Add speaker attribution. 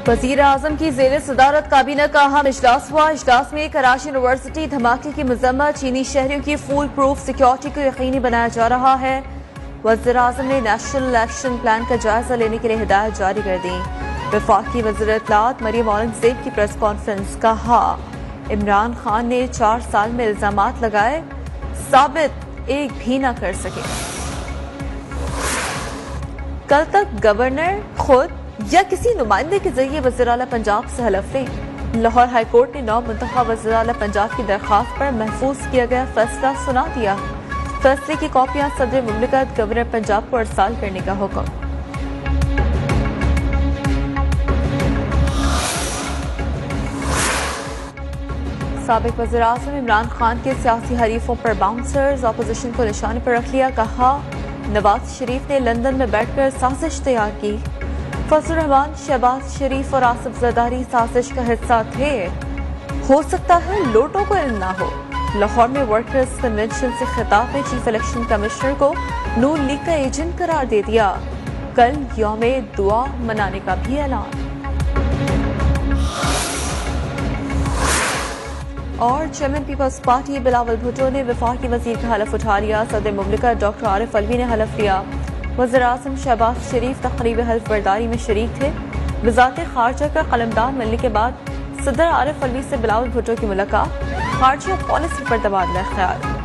Speaker 1: वज़ीर आज़म की ज़ेर सदारत काबीना का अहम इजलास हुआ। इजलास में कराची यूनिवर्सिटी धमाके की मजम्मत, चीनी शहरियों की फुल प्रूफ सिक्योरिटी को यकीनी बनाया जा रहा है। वज़ीर आज़म ने नेशनल एक्शन प्लान का जायजा लेने के लिए हिदायत जारी कर दी। वफाकी वज़ीर इत्तलात मरियम औरंगज़ेब की प्रेस कॉन्फ्रेंस, कहा इमरान खान ने 4 साल में इल्जामात लगाए, साबित एक भी न कर सके। कल तक गवर्नर खुद या किसी नुमाइंदे के जरिए वज़ीर आला पंजाब से हलफ लें। लाहौर हाईकोर्ट ने 9 मुंतखब वज़ीर आला पंजाब की दरख्वास्त पर महफूज किया गया फैसला सुना दिया। फैसले की कॉपियां सदर मुमलिकत गवर्नर पंजाब को अरसाल करने का हुक्म। साबिक वज़ीर आज़म इमरान खान के सियासी हरीफों पर बाउंसर्स, अपोजिशन को निशाने पर रख लिया। कहा नवाज शरीफ ने लंदन में बैठकर साजिश तैयार की। फजल रहमान, शहबाज शरीफ और आसिफ जरदारी साजिश का हिस्सा थे। हो सकता है लोटों को इल्म ना हो। लाहौर में वर्कर्स कन्वेंशन से खिताब में चीफ इलेक्शन कमिश्नर को नून लीग का एजेंट करार दे दिया। कल यौम दुआ मनाने का भी ऐलान। और chairman Peoples Party Bilawal Bhutto ने वफाकी वजीर का हलफ उठा लिया। सदर मुमलिकत डॉक्टर आरिफ अलवी ने हलफ लिया। वज़ीर आज़म शहबाज शरीफ तकरीब हल्फ बर्दारी में शरीक थे। वज़ारत खारजा का कलमदान मिलने के बाद सदर आरिफ अलवी से बिलावल भुट्टो की मुलाकात, खारजा पॉलिसी पर तबादला ख्याल।